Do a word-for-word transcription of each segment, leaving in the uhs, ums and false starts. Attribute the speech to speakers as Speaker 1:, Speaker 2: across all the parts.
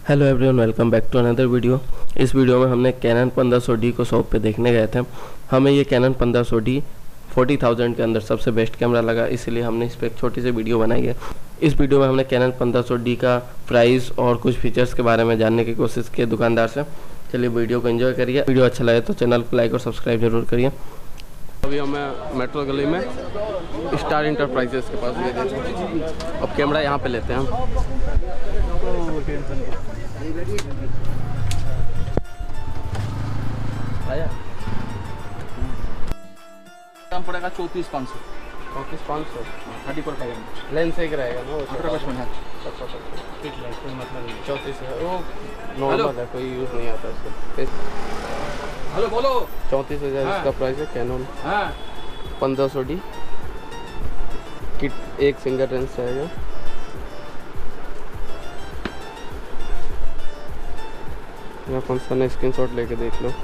Speaker 1: Hello everyone, welcome back to another video. इस वीडियो में हमने कैनन पंद्रह सौ डी को शॉप पे देखने गए थे। हमें ये कैनन पंद्रह सौ डी फोर्टी थाउजेंड के अंदर सबसे बेस्ट कैमरा लगा, इसलिए हमने इस पर एक छोटी सी वीडियो बनाई है। इस वीडियो में हमने कैनन पंद्रह सौ डी का प्राइस और कुछ फीचर्स के बारे में जानने की कोशिश की दुकानदार से। चलिए वीडियो को एंजॉय करिए। वीडियो अच्छा लगे तो चैनल को लाइक और सब्सक्राइब जरूर करिए। अभी हमें मेट्रो गली में स्टार इंटरप्राइजेस के पास ले गए। अब कैमरा यहाँ पे लेते हैं हम। आया
Speaker 2: दाम पड़ेगा चौंतीस पाँच सौ
Speaker 1: चौंतीस पाँच सौ
Speaker 2: थर्टी फोर फाइव
Speaker 1: लेंस एक रहेगा ना,
Speaker 2: अठारह पचपन है
Speaker 1: मतलब चौंतीस है वो नॉर्मल है, कोई यूज़ नहीं आता इसका।
Speaker 2: हेलो बोलो।
Speaker 1: चौंतीस हज़ार
Speaker 2: हाँ।
Speaker 1: इसका प्राइस है। कैनन
Speaker 2: हाँ
Speaker 1: पंद्रह सौ डी किट एक सिंगल लेंस रहेगा। यहाँ फंक्शन है, स्क्रीन शॉट लेके देख लो।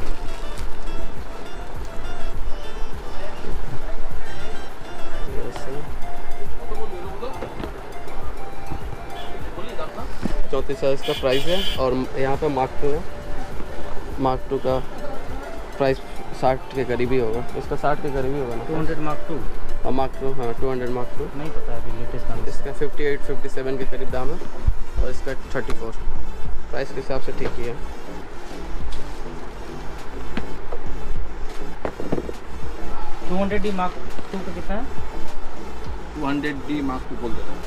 Speaker 1: चौंतीस हज़ार इसका प्राइस है। और यहाँ पे मार्क टू है। मार्क टू का प्राइस साठ के करीब ही होगा। इसका साठ के करीब ही होगा ना।
Speaker 2: टू हंड्रेड मार्क टू
Speaker 1: और मार्क टू हाँ टू हंड्रेड मार्क टू
Speaker 2: नहीं पता अभी लेटेस्ट दाम।
Speaker 1: इसका फिफ्टी एट फिफ्टी सेवन के करीब दाम है और इसका थर्टी फोर प्राइस के हिसाब से ठीक ही है।
Speaker 2: Two hundred D mark two का कितना है?
Speaker 3: Two hundred D mark two बोल देता हूँ।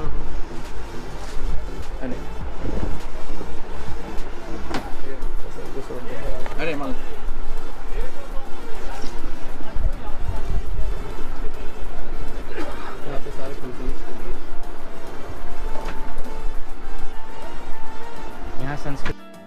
Speaker 3: अरे मान
Speaker 1: यहाँ पे सारे फंक्शन के लिए
Speaker 2: यहाँ संस्कृत